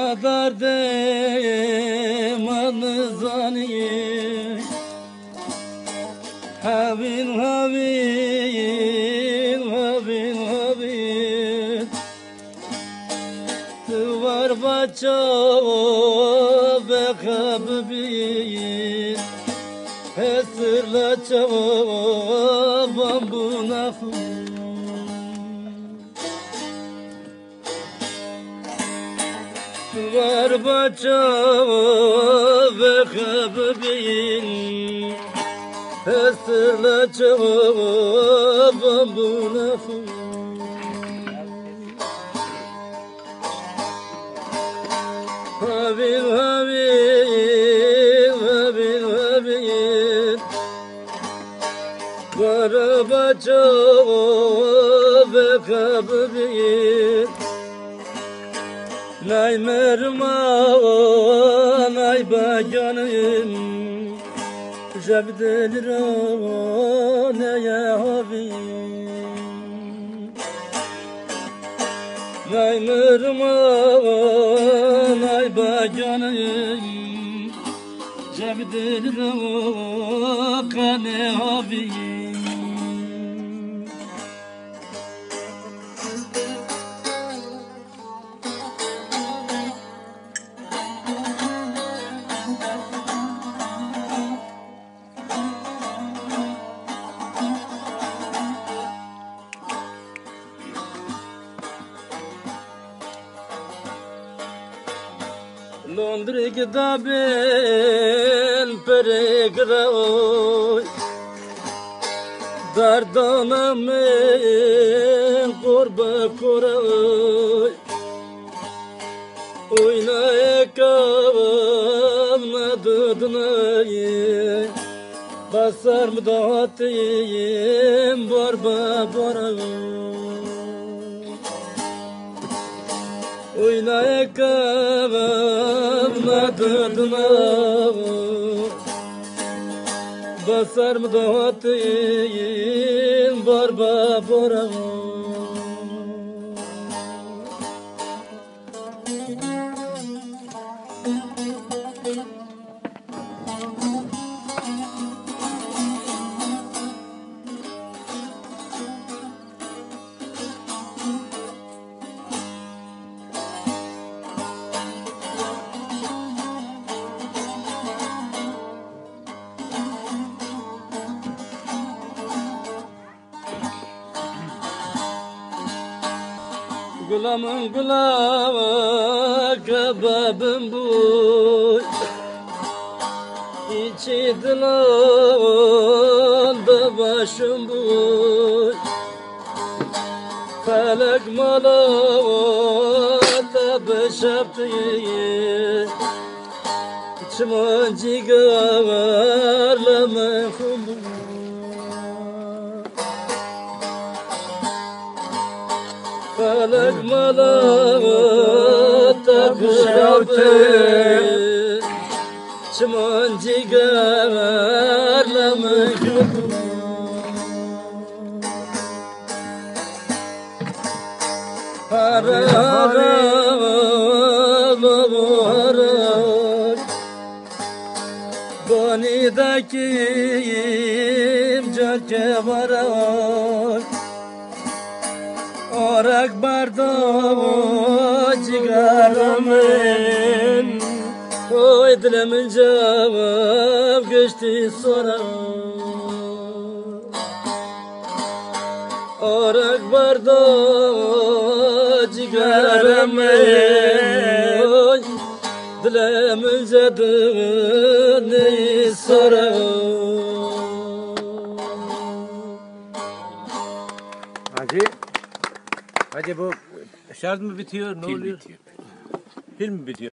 derdim anızani Havin havin havin havin Var baca ve habibin Esirle çavam bu nafım Var baca ve habibin Esirle çavam bu nafım Havin havin havin havin Var baca ve habibin Nay merman ay bacanım Jabdelir ne ya havin Nay merman ay bacanım Jabdelir ne havin Londra gidabel peregrao Dardana men korba korao Oyna ekavam nadudnayı Basar mıdatayım barba barao Oyna ekavam nadudna Basar mı dağıtayım barba boram Gulamın gulama kebabım bu İçi dilanda başım bu Felek malada beşaptı Çıman cigarla mehum bu Felek malata kuşavdı Çıman cigarla mehum Hara hara babu hara Banidaki imcan kevarak Orak bardo cigaramın Oy dilemin cevap geçti sonra Orak bardo cigaramın Oy dilemin cevap sonra Hacı bu şarj mı bitiyor? Ne oluyor? Bitiyor. Film mi bitiyor?